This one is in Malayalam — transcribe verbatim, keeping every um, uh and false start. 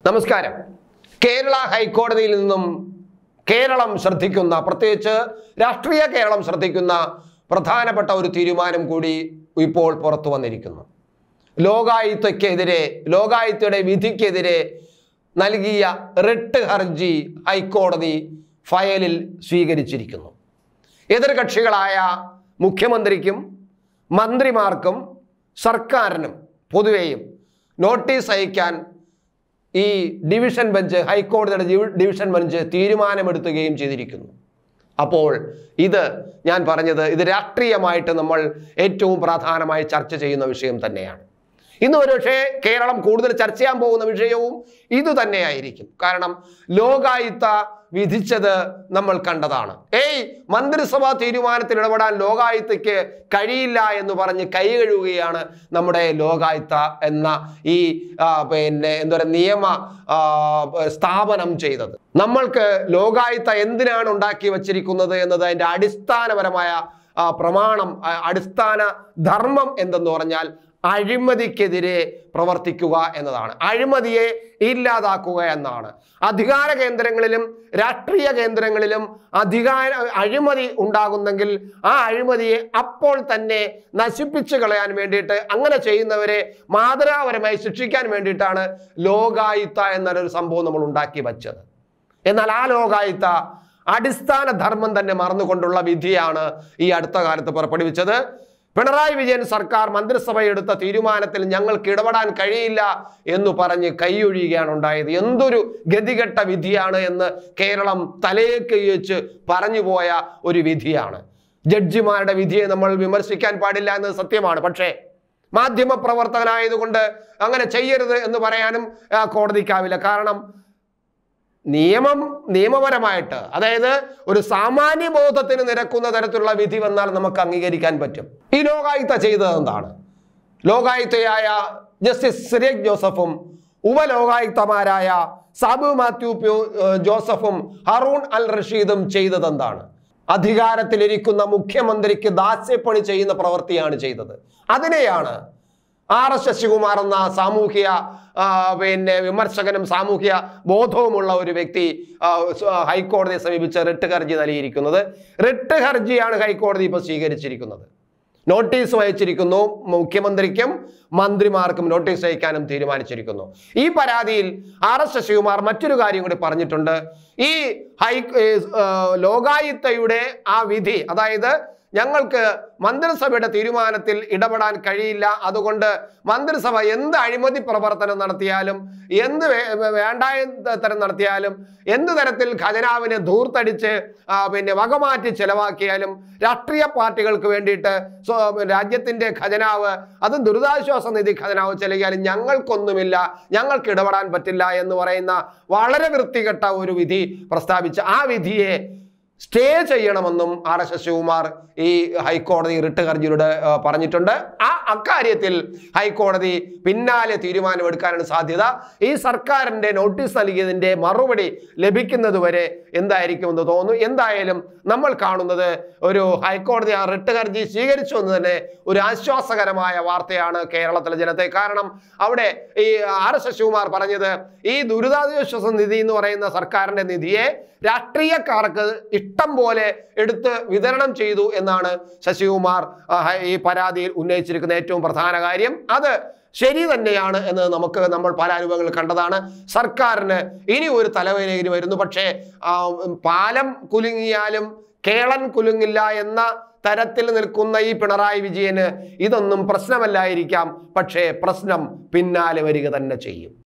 നമസ്കാരം. കേരള ഹൈക്കോടതിയിൽ നിന്നും കേരളം ശ്രദ്ധിക്കുന്ന, പ്രത്യേകിച്ച് രാഷ്ട്രീയ കേരളം ശ്രദ്ധിക്കുന്ന പ്രധാനപ്പെട്ട ഒരു തീരുമാനം കൂടി ഇപ്പോൾ പുറത്തു വന്നിരിക്കുന്നു. ലോകായുക്തയ്ക്കെതിരെ, ലോകായുക്തയുടെ വിധിക്കെതിരെ നൽകിയ റിട്ട് ഹർജി ഹൈക്കോടതി ഫയലിൽ സ്വീകരിച്ചിരിക്കുന്നു. എതിർകക്ഷികളായ മുഖ്യമന്ത്രിക്കും മന്ത്രിമാർക്കും സർക്കാരിനും പൊതുവെയും നോട്ടീസ് അയക്കാൻ ഈ ഡിവിഷൻ ബെഞ്ച്, ഹൈക്കോടതിയുടെ ഡിവിഷൻ ബെഞ്ച് തീരുമാനമെടുക്കുകയും ചെയ്തിരിക്കുന്നു. അപ്പോൾ ഇത് ഞാൻ പറഞ്ഞത്, ഇത് രാഷ്ട്രീയമായിട്ട് നമ്മൾ ഏറ്റവും പ്രധാനമായി ചർച്ച ചെയ്യുന്ന വിഷയം തന്നെയാണ്. ഇന്ന് ഒരുപക്ഷെ കേരളം കൂടുതൽ ചർച്ച ചെയ്യാൻ പോകുന്ന വിഷയവും ഇത് തന്നെയായിരിക്കും. കാരണം ലോകായുക്ത വിധിച്ചത് നമ്മൾ കണ്ടതാണ്. ഏയ് മന്ത്രിസഭാ തീരുമാനത്തിൽ ഇടപെടാൻ ലോകായുക്തയ്ക്ക് കഴിയില്ല എന്ന് പറഞ്ഞ് കൈ കഴുകുകയാണ് നമ്മുടെ ലോകായുക്ത എന്ന ഈ പിന്നെ എന്താ പറയുക നിയമ സ്ഥാപനം ചെയ്തത്. നമ്മൾക്ക് ലോകായുക്ത എന്തിനാണ് ഉണ്ടാക്കി വച്ചിരിക്കുന്നത് എന്നത് അതിൻ്റെ അടിസ്ഥാനപരമായ പ്രമാണം, അടിസ്ഥാന ധർമ്മം എന്തെന്ന് പറഞ്ഞാൽ അഴിമതിക്കെതിരെ പ്രവർത്തിക്കുക എന്നതാണ്. അഴിമതിയെ ഇല്ലാതാക്കുക എന്നാണ്. അധികാര കേന്ദ്രങ്ങളിലും രാഷ്ട്രീയ കേന്ദ്രങ്ങളിലും അധികാര അഴിമതി ഉണ്ടാകുന്നെങ്കിൽ ആ അഴിമതിയെ അപ്പോൾ തന്നെ നശിപ്പിച്ചു കളയാൻ വേണ്ടിയിട്ട്, അങ്ങനെ ചെയ്യുന്നവരെ മാതൃകാപരമായി ശിക്ഷിക്കാൻ വേണ്ടിയിട്ടാണ് ലോകായുക്ത എന്നൊരു സംഭവം നമ്മൾ ഉണ്ടാക്കി വച്ചത്. എന്നാൽ ആ ലോകായുക്ത അടിസ്ഥാന ധർമ്മം തന്നെ മറന്നുകൊണ്ടുള്ള വിധിയാണ് ഈ അടുത്ത കാലത്ത് പുറപ്പെടുവിച്ചത്. പിണറായി വിജയൻ സർക്കാർ മന്ത്രിസഭ എടുത്ത തീരുമാനത്തിൽ ഞങ്ങൾക്ക് ഇടപെടാൻ കഴിയില്ല എന്ന് പറഞ്ഞ് കൈയൊഴിയുകയാണ് ഉണ്ടായത്. എന്തൊരു ഗതികെട്ട വിധിയാണ് എന്ന് കേരളം തലയേക്ക് വെച്ച് പറഞ്ഞു പോയ ഒരു വിധിയാണ്. ജഡ്ജിമാരുടെ വിധിയെ നമ്മൾ വിമർശിക്കാൻ പാടില്ല എന്നത് സത്യമാണ്. പക്ഷേ മാധ്യമ പ്രവർത്തകനായതുകൊണ്ട് അങ്ങനെ ചെയ്യരുത് എന്ന് പറയാനും കോടതിക്കാവില്ല. കാരണം നിയമം നിയമപരമായിട്ട്, അതായത് ഒരു സാമാന്യ ബോധത്തിന് നിരക്കുന്ന തരത്തിലുള്ള വിധി വന്നാൽ നമുക്ക് അംഗീകരിക്കാൻ പറ്റും. ഈ ലോകായുക്ത ചെയ്തത് എന്താണ്? ലോകായുക്തയായ ജസ്റ്റിസ് സിറിയക് ജോസഫും ഉപലോകായുക്തമാരായ സാബു മാത്യു ജോസഫും ഹറൂൺ അൽ റഷീദും ചെയ്തത് എന്താണ്? അധികാരത്തിലിരിക്കുന്ന മുഖ്യമന്ത്രിക്ക് ദാസ്യപ്പണി ചെയ്യുന്ന പ്രവൃത്തിയാണ് ചെയ്തത്. അതിനെയാണ് ആർ എസ് ശശികുമാർ എന്ന സാമൂഹ്യ പിന്നെ വിമർശകനും സാമൂഹ്യ ബോധവുമുള്ള ഒരു വ്യക്തി ഹൈക്കോടതിയെ സമീപിച്ച് റിട്ട് ഹർജി നൽകിയിരിക്കുന്നത്. റിട്ട് ഹർജിയാണ് ഹൈക്കോടതി ഇപ്പോൾ സ്വീകരിച്ചിരിക്കുന്നത്. നോട്ടീസ് അയച്ചിരിക്കുന്നു. മുഖ്യമന്ത്രിക്കും മന്ത്രിമാർക്കും നോട്ടീസ് അയക്കാനും തീരുമാനിച്ചിരിക്കുന്നു. ഈ പരാതിയിൽ ആർ എസ് ശശികുമാർ മറ്റൊരു കാര്യം കൂടി പറഞ്ഞിട്ടുണ്ട്. ഈ ഹൈ ലോകായുക്തയുടെ ആ വിധി, അതായത് ഞങ്ങൾക്ക് മന്ത്രിസഭയുടെ തീരുമാനത്തിൽ ഇടപെടാൻ കഴിയില്ല, അതുകൊണ്ട് മന്ത്രിസഭ എന്ത് അഴിമതി പ്രവർത്തനം നടത്തിയാലും, എന്ത് വേണ്ടായ തരം നടത്തിയാലും, എന്ത് തരത്തിൽ ഖജനാവിനെ ധൂർത്തടിച്ച് പിന്നെ വകമാറ്റി ചെലവാക്കിയാലും, രാഷ്ട്രീയ പാർട്ടികൾക്ക് വേണ്ടിയിട്ട് രാജ്യത്തിൻ്റെ ഖജനാവ്, അതും ദുരിതാശ്വാസ നിധി ഖജനാവ് ചെലവിയാലും ഞങ്ങൾക്കൊന്നുമില്ല, ഞങ്ങൾക്ക് ഇടപെടാൻ പറ്റില്ല എന്ന് പറയുന്ന വളരെ വൃത്തികെട്ട ഒരു വിധി പ്രസ്താവിച്ച് ആ വിധിയെ സ്റ്റേ ചെയ്യണമെന്നും ആർ എസ് ശശികുമാർ ഈ ഹൈക്കോടതി റിട്ട് ഹർജിയിലൂടെ പറഞ്ഞിട്ടുണ്ട്. ആ അക്കാര്യത്തിൽ ഹൈക്കോടതി പിന്നാലെ തീരുമാനമെടുക്കാനാണ് സാധ്യത. ഈ സർക്കാരിൻ്റെ നോട്ടീസ് നൽകിയതിൻ്റെ മറുപടി ലഭിക്കുന്നത് വരെ എന്തായിരിക്കുമെന്ന് തോന്നുന്നു. എന്തായാലും നമ്മൾ കാണുന്നത് ഒരു ഹൈക്കോടതി ആ റിട്ട് ഹർജി സ്വീകരിച്ചു എന്ന് തന്നെ ഒരു ആശ്വാസകരമായ വാർത്തയാണ് കേരളത്തിലെ ജനത്തെ. കാരണം അവിടെ ഈ ആർ എസ് ശശികുമാർ പറഞ്ഞത്, ഈ ദുരിതാശ്വാസ നിധി എന്ന് പറയുന്ന സർക്കാരിൻ്റെ നിധിയെ രാഷ്ട്രീയക്കാർക്ക് ഇഷ്ടം പോലെ എടുത്ത് വിതരണം ചെയ്തു എന്നാണ് ശശികുമാർ ഈ പരാതിയിൽ ഉന്നയിച്ചിരിക്കുന്ന ഏറ്റവും പ്രധാന കാര്യം. അത് ശരി തന്നെയാണ് എന്ന് നമുക്ക് നമ്മൾ പല അനുഭവങ്ങൾ കണ്ടതാണ്. സർക്കാരിന് ഇനി ഒരു തലവേദന വരുന്നു. പക്ഷേ പാലം കുലുങ്ങിയാലും കേളൻ കുലുങ്ങില്ല എന്ന തരത്തിൽ നിൽക്കുന്ന ഈ പിണറായി വിജയന് ഇതൊന്നും പ്രശ്നമല്ലായിരിക്കാം. പക്ഷേ പ്രശ്നം പിന്നാലെ വരിക തന്നെ ചെയ്യും.